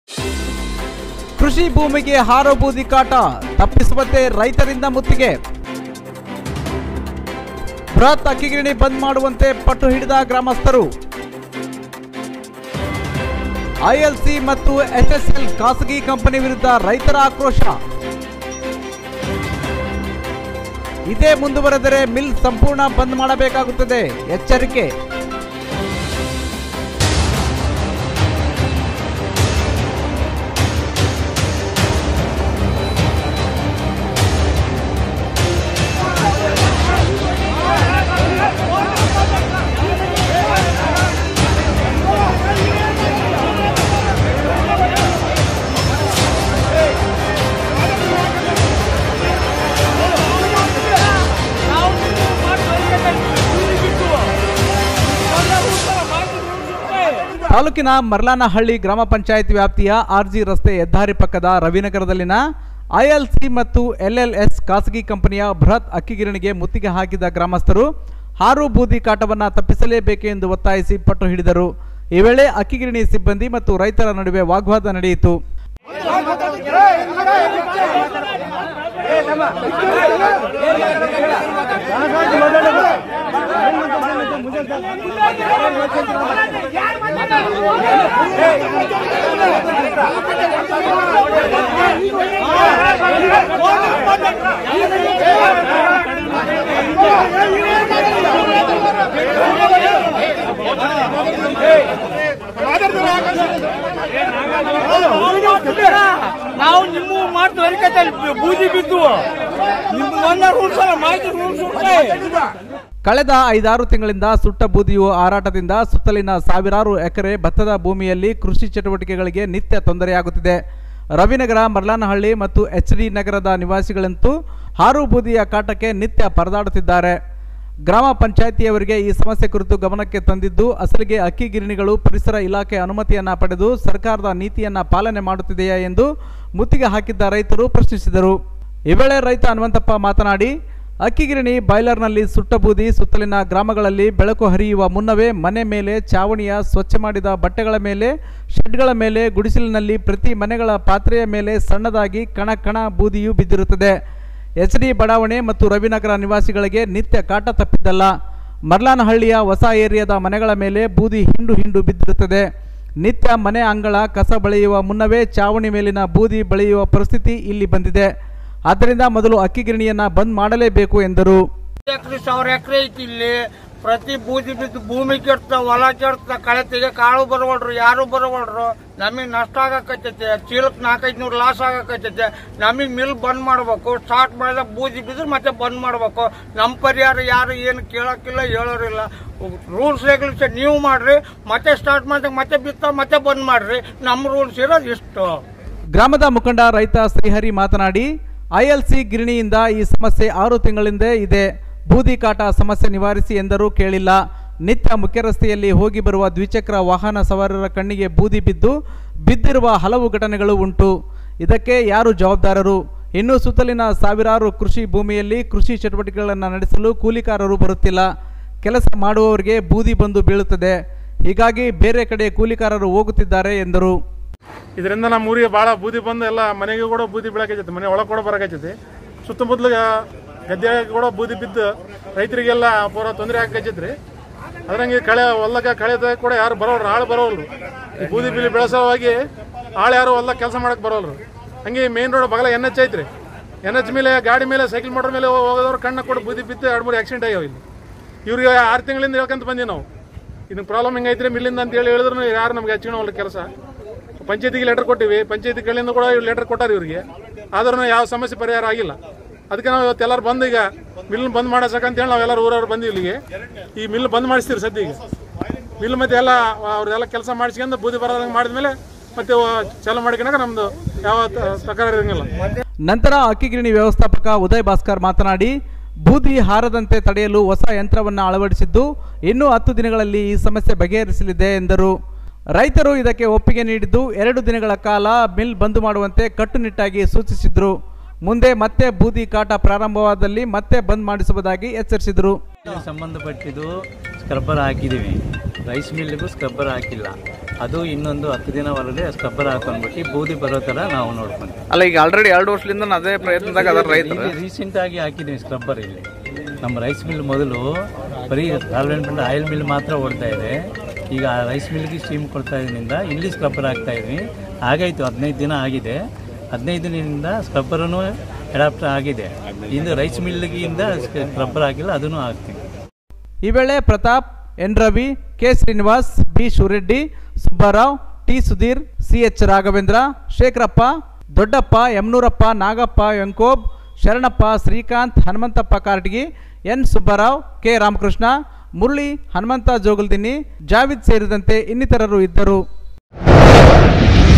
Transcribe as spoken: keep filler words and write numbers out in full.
ಕೃಷಿ ಭೂಮಿಗೆ ಹಾರೋ ಬೂದಿ ಕಾಟ ತಪ್ಪಿಸುವಂತೆ ರೈತರಿಂದ ಮುತ್ತಿಗೆ. ಬೃಹತ್ ಅಕ್ಕಿಗಿರಣಿ ಬಂದ್ ಮಾಡುವಂತೆ ಪಟ್ಟು ಹಿಡಿದ ಗ್ರಾಮಸ್ಥರು. ಐಎಲ್ಸಿ ಮತ್ತು ಎಸ್ಎಸ್ಎಲ್ ಖಾಸಗಿ ಕಂಪನಿ ವಿರುದ್ಧ ರೈತರ ಆಕ್ರೋಶ. ಇದೇ ಮುಂದುವರೆದರೆ ಮಿಲ್ ಸಂಪೂರ್ಣ ಬಂದ್ ಮಾಡಬೇಕಾಗುತ್ತದೆ, ಎಚ್ಚರಿಕೆ. ತಾಲೂಕಿನ ಮರ್ಲಾನಹಳ್ಳಿ ಗ್ರಾಮ ಪಂಚಾಯತ್ ವ್ಯಾಪ್ತಿಯ ಆರ್ಜಿ ರಸ್ತೆ ಹೆದ್ದಾರಿ ಪಕ್ಕದ ರವಿನಗರದಲ್ಲಿನ ಐಎಲ್ಸಿ ಮತ್ತು ಎಲ್ಎಲ್ಎಸ್ ಖಾಸಗಿ ಕಂಪನಿಯ ಬೃಹತ್ ಅಕ್ಕಿಗಿರಣಿಗೆ ಮುತ್ತಿಗೆ ಹಾಕಿದ ಗ್ರಾಮಸ್ಥರು ಹಾರು ಬೂದಿ ಕಾಟವನ್ನು ತಪ್ಪಿಸಲೇಬೇಕೆಂದು ಒತ್ತಾಯಿಸಿ ಪಟ್ಟು ಹಿಡಿದರು. ಈ ವೇಳೆ ಅಕ್ಕಿಗಿರಣಿ ಸಿಬ್ಬಂದಿ ಮತ್ತು ರೈತರ ನಡುವೆ ವಾಗ್ವಾದ ನಡೆಯಿತು. ನಾವು ನಿಮ್ಮ ಮಾಡ್ತೀವಿ ಬೂದಿ ಬಿದ್ದು ಕಳೆದ ಐದಾರು ತಿಂಗಳಿಂದ ಸುಟ್ಟ ಬೂದಿಯು ಹಾರಾಟದಿಂದ ಸುತ್ತಲಿನ ಸಾವಿರಾರು ಎಕರೆ ಭತ್ತದ ಭೂಮಿಯಲ್ಲಿ ಕೃಷಿ ಚಟುವಟಿಕೆಗಳಿಗೆ ನಿತ್ಯ ತೊಂದರೆಯಾಗುತ್ತಿದೆ. ರವಿನಗರ, ಮರ್ಲಾನಹಳ್ಳಿ ಮತ್ತು ಎಚ್ ಡಿ ನಗರದ ನಿವಾಸಿಗಳಂತೂ ಹಾರು ಬೂದಿಯ ಕಾಟಕ್ಕೆ ನಿತ್ಯ ಪರದಾಡುತ್ತಿದ್ದಾರೆ. ಗ್ರಾಮ ಪಂಚಾಯಿತಿಯವರಿಗೆ ಈ ಸಮಸ್ಯೆ ಕುರಿತು ಗಮನಕ್ಕೆ ತಂದಿದ್ದು ಅಸಲಿಗೆ ಅಕ್ಕಿಗಿರಣಿಗಳು ಪರಿಸರ ಇಲಾಖೆ ಅನುಮತಿಯನ್ನ ಪಡೆದು ಸರ್ಕಾರದ ನೀತಿಯನ್ನ ಪಾಲನೆ ಮಾಡುತ್ತಿದೆಯಾ ಎಂದು ಮುತ್ತಿಗೆ ಹಾಕಿದ್ದ ರೈತರು ಪ್ರಶ್ನಿಸಿದರು. ಈ ವೇಳೆ ರೈತ ಹನುಮಂತಪ್ಪ ಮಾತನಾಡಿ, ಅಕ್ಕಿಗಿರಣಿ ಬಾಯ್ಲರ್ನಲ್ಲಿ ಸುಟ್ಟ ಬೂದಿ ಸುತ್ತಲಿನ ಗ್ರಾಮಗಳಲ್ಲಿ ಬೆಳಕು ಹರಿಯುವ ಮುನ್ನವೇ ಮನೆ ಮೇಲೆ, ಚಾವಣಿಯ ಸ್ವಚ್ಛ ಮಾಡಿದ ಬಟ್ಟೆಗಳ ಮೇಲೆ, ಶೆಡ್ಗಳ ಮೇಲೆ, ಗುಡಿಸಲಿನಲ್ಲಿ ಪ್ರತಿ ಮನೆಗಳ ಪಾತ್ರೆಯ ಮೇಲೆ ಸಣ್ಣದಾಗಿ ಕಣ ಕಣ ಬೂದಿಯು ಬಿದ್ದಿರುತ್ತದೆ. ಎಚ್ ಡಿ ಬಡಾವಣೆ ಮತ್ತು ರವಿನಗರ ನಿವಾಸಿಗಳಿಗೆ ನಿತ್ಯ ಕಾಟ ತಪ್ಪಿದ್ದಲ್ಲ. ಮರ್ಲಾನಹಳ್ಳಿಯ ಹೊಸ ಏರಿಯಾದ ಮನೆಗಳ ಮೇಲೆ ಬೂದಿ ಹಿಂಡು ಹಿಂಡು ಬಿದ್ದಿರುತ್ತದೆ. ನಿತ್ಯ ಮನೆ ಅಂಗಳ ಕಸ ಬಳಿಯುವ ಮುನ್ನವೇ ಚಾವಣಿ ಮೇಲಿನ ಬೂದಿ ಬಳಿಯುವ ಪರಿಸ್ಥಿತಿ ಇಲ್ಲಿ ಬಂದಿದೆ. ಆದ್ದರಿಂದ ಮೊದಲು ಅಕ್ಕಿಗಿರಣಿಯನ್ನ ಬಂದ್ ಮಾಡಲೇಬೇಕು ಎಂದರು. ಸಾವಿರ ಎಕರೆ ಐತಿ ಇಲ್ಲಿ. ಪ್ರತಿ ಬೂದಿ ಬಿದ್ದು ಭೂಮಿ ಕೆಡ್ತ, ಹೊಲ ಕೆಡ್ತ, ಕಳೆ ತೆಗೆ ಕಾಳು ಬರವಲ್ರು, ಯಾರು ಬರವಲ್ರು. ನಮಗ್ ನಷ್ಟ ಆಗಕೈತೈತೆ, ಚೀಲಕ್ ನಾಲ್ಕೈದು ನೂರು ಲಾಸ್ ಆಗಕೈತೈತೆ. ನಮಗ್ ಮಿಲ್ ಬಂದ್ ಮಾಡ್ಬೇಕು. ಸ್ಟಾರ್ಟ್ ಮಾಡಿದ ಬೂದಿ ಬಿದ್ರೆ ಮತ್ತೆ ಬಂದ್ ಮಾಡ್ಬೇಕು. ನಮ್ ಪರಿಹಾರ ಯಾರು ಏನು ಕೇಳಕ್ಕಿಲ್ಲ, ಹೇಳೋರಿಲ್ಲ. ರೂಲ್ಸ್ ರೆಗ್ಯುಲೇಷನ್ ನೀವು ಮಾಡ್ರಿ, ಮತ್ತೆ ಸ್ಟಾರ್ಟ್ ಮಾಡಿದಾಗ ಮತ್ತೆ ಬಿತ್ತ ಮತ್ತೆ ಬಂದ್ ಮಾಡ್ರಿ. ನಮ್ ರೂಲ್ಸ್ ಇರೋದು ಇಷ್ಟು. ಗ್ರಾಮದ ಮುಖಂಡ ರೈತ ಶ್ರೀಹರಿ ಮಾತನಾಡಿ, ಐಎಲ್ಸಿ ಗಿರಣಿಯಿಂದ ಈ ಸಮಸ್ಯೆ ಆರು ತಿಂಗಳಿಂದ ಇದೆ. ಬೂದಿ ಕಾಟ ಸಮಸ್ಯೆ ನಿವಾರಿಸಿ ಎಂದರೂ ಕೇಳಿಲ್ಲ. ನಿತ್ಯ ಮುಖ್ಯ ರಸ್ತೆಯಲ್ಲಿ ಹೋಗಿ ಬರುವ ದ್ವಿಚಕ್ರ ವಾಹನ ಸವಾರರ ಕಣ್ಣಿಗೆ ಬೂದಿ ಬಿದ್ದು ಬಿದ್ದಿರುವ ಹಲವು ಘಟನೆಗಳು ಉಂಟು. ಇದಕ್ಕೆ ಯಾರು ಜವಾಬ್ದಾರರು? ಇನ್ನು ಸುತ್ತಲಿನ ಸಾವಿರಾರು ಕೃಷಿ ಭೂಮಿಯಲ್ಲಿ ಕೃಷಿ ಚಟುವಟಿಕೆಗಳನ್ನು ನಡೆಸಲು ಕೂಲಿಕಾರರು ಬರುತ್ತಿಲ್ಲ. ಕೆಲಸ ಮಾಡುವವರಿಗೆ ಬೂದಿ ಬಂದು ಬೀಳುತ್ತದೆ. ಹೀಗಾಗಿ ಬೇರೆ ಕಡೆ ಕೂಲಿಕಾರರು ಹೋಗುತ್ತಿದ್ದಾರೆ ಎಂದರು. ಇದರಿಂದ ನಮ್ಮ ಊರಿಗೆ ಭಾಳ ಬೂದಿ ಬಂದು ಎಲ್ಲ ಮನೆಗೆ ಕೂಡ ಬೂದಿ ಬೀಳಕೈತಿ, ಮನೆ ಒಳಗೆ ಕೂಡ ಬರಕೈತಿ. ಸುತ್ತಮುತ್ತಲು ಗದ್ದೆ ಕೂಡ ಬೂದಿ ಬಿದ್ದು ರೈತರಿಗೆಲ್ಲ ಪೂರ ತೊಂದರೆ ಆಗಕೈತಿ. ಅದ್ರಂಗೆ ಕಳೆ ಹೊಲಕ್ಕೆ ಕಳೆದ ಕೂಡ ಯಾರು ಬರೋರು, ಆಳು ಬರೋಲ್ರು. ಈ ಬೂದಿ ಬಿಲ್ಲಿ ಬೆಳೆಸೋವಾಗಿ ಆಳು ಯಾರು ಹೊಲ ಕೆಲಸ ಮಾಡಕ್ಕೆ ಬರೋಲ್ರು. ಹಂಗೆ ಮೇನ್ ರೋಡ್ ಬಗಲ ಎನ್ ಎಚ್ ಐತ್ರಿ. ಎನ್ ಎಚ್ ಮೇಲೆ ಗಾಡಿ ಮೇಲೆ ಸೈಕಲ್ ಮೋಟರ್ ಮೇಲೆ ಹೋಗೋದವ್ರು ಕಣ್ಣ ಕೂಡ ಬೂದಿ ಬಿದ್ದು ಎರಡು ಮೂರು ಆಕ್ಸಿಡೆಂಟ್ ಆಗ್ಯಾವ ಇಲ್ಲಿ. ಇವ್ರಿಗೆ ಆರು ತಿಂಗಳಿಂದ ಹೇಳ್ಕೊಂತ ಬಂದೀವಿ ನಾವು. ಇದನ್ನ ಪ್ರಾಬ್ಲಮ್ ಹಿಂಗೈತ್ರಿ ಮಿಲ್ಲಿಂದ ಅಂತ ಹೇಳಿ ಹೇಳಿದ್ರು ಯಾರು ನಮ್ಗೆ ಹಚ್ಚಿನ ಹೊಲ ಕೆಲಸ. ಪಂಚಾಯತಿಗೆ ಲೆಟರ್ ಕೊಟ್ಟಿವಿ, ಪಂಚಾಯತಿ ಕಡೆಯಿಂದ ಕೂಡ ಲೆಟರ್ ಕೊಟ್ಟಾರ ಇವ್ರಿಗೆ. ಆದ್ರೂ ಯಾವ ಸಮಸ್ಯೆ ಪರಿಹಾರ ಆಗಿಲ್ಲ. ಅದಕ್ಕೆ ನಾವು ಇವತ್ತು ಎಲ್ಲರೂ ಬಂದು ಈಗ ಮಿಲ್ ಬಂದ್ ಮಾಡಸಕ್ಕಂತೇಳಿ ನಾವೆಲ್ಲರೂ ಊರವ್ರು ಬಂದಿವಿ ಇಲ್ಲಿಗೆ. ಈ ಮಿಲ್ ಬಂದ್ ಮಾಡಿಸ್ತೀರಿ ಸದ್ಯ. ಈಗ ಮಿಲ್ ಮತ್ತೆ ಎಲ್ಲ ಅವ್ರೆಲ್ಲ ಕೆಲಸ ಮಾಡಿಸ್ಕೊಂಡು ಬೂದಿ ಬರೋದಂಗೆ ಮಾಡಿದ್ಮೇಲೆ ಮತ್ತೆ ಚಾಲು ಮಾಡಿಕೊಂಡಾಗ ನಮ್ದು ಯಾವ ತಕರಾರು ಇರಂಗಿಲ್ಲ. ನಂತರ ಅಕ್ಕಿಗಿರಣಿ ವ್ಯವಸ್ಥಾಪಕ ಉದಯ್ ಭಾಸ್ಕರ್ ಮಾತನಾಡಿ, ಬೂದಿ ಹಾರದಂತೆ ತಡೆಯಲು ಹೊಸ ಯಂತ್ರವನ್ನು ಅಳವಡಿಸಿದ್ದು ಇನ್ನೂ ಹತ್ತು ದಿನಗಳಲ್ಲಿ ಈ ಸಮಸ್ಯೆ ಬಗೆಹರಿಸಲಿದೆ ಎಂದರು. ರೈತರು ಇದಕ್ಕೆ ಒಪ್ಪಿಗೆ ನೀಡಿದ್ದು ಎರಡು ದಿನಗಳ ಕಾಲ ಮಿಲ್ ಬಂದ್ ಮಾಡುವಂತೆ ಕಟ್ಟುನಿಟ್ಟಾಗಿ ಸೂಚಿಸಿದ್ರು. ಮುಂದೆ ಮತ್ತೆ ಬೂದಿ ಕಾಟ ಪ್ರಾರಂಭವಾದಲ್ಲಿ ಮತ್ತೆ ಬಂದ್ ಮಾಡಿಸುವುದಾಗಿ ಎಚ್ಚರಿಸಿದರು. ಸಂಬಂಧಪಟ್ಟಿದ್ದು ಸ್ಕ್ರಬ್ಬರ್ ಹಾಕಿದ್ದೀವಿ. ರೈಸ್ ಮಿಲ್ಗೂ ಸ್ಕ್ರಬ್ಬರ್ ಹಾಕಿಲ್ಲ. ಅದು ಇನ್ನೊಂದು ಹತ್ತು ದಿನ ಒಳಗಡೆ ಸ್ಕ್ರಬ್ಬರ್ ಹಾಕೊಂಡ್ಬಿಟ್ಟು ಬೂದಿ ಬರೋ ಥರ ನಾವು ನೋಡ್ಕೊಂತೀವಿ. ಅಲ್ಲ, ಈಗ ಆಲ್ರೆಡಿ ಎರಡು ವರ್ಷದಿಂದ ಅದೇ ಪ್ರಯತ್ನದಾಗ ಅದರ ರೈತರು ರೀಸೆಂಟ್ ಆಗಿ ಹಾಕಿದ್ದೀವಿ ಸ್ಕ್ರಬ್ಬರ್. ಇಲ್ಲಿ ನಮ್ಮ ರೈಸ್ ಮಿಲ್ ಮೊದಲು ಬರೀ ಸಾಲ್ವೆಂಟ್ ಆಯಿಲ್ ಮಿಲ್ ಮಾತ್ರ ಓಡ್ತಾ ಇದೆ. ಈಗ ರೈಸ್ ಮಿಲ್ಗೆ ಸ್ಟೀಮ್ ಕೊಡ್ತಾ ಇದರಿಂದ ಇಲ್ಲಿ ಸ್ಕ್ರಬ್ಬರ್ ಹಾಕ್ತಾ ಇದ್ವಿ. ಹಾಗಾಯಿತು, ಹದಿನೈದು ದಿನ ಆಗಿದೆ. ಹದಿನೈದು ದಿನದಿಂದ ಸ್ಕ್ರಬ್ಬರನ್ನು ಅಡಾಪ್ಟ್ ಆಗಿದೆ. ಇಂದು ರೈಸ್ ಮಿಲ್ಗಿಂದ ಸ್ಕ್ರಬ್ಬರ್ ಹಾಕಿಲ್ಲ, ಅದನ್ನು ಹಾಕ್ತೀವಿ. ಈ ವೇಳೆ Pratap, N Ravi, K Srinivas, B Shivareddy, Subbarao, T Sudheer, C H Raghavendra, Shekharappa, Doddappa, Yamanurappa, Nagappa, Venkob, Sharanappa, Srikanth, Hanumanthappa Karatagi, N Subbarao, K Ramakrishna, Murali, Hanumantha Jogaldinni, Javid ಸೇರಿದಂತೆ ಇನ್ನಿತರರು ಇದ್ದರು.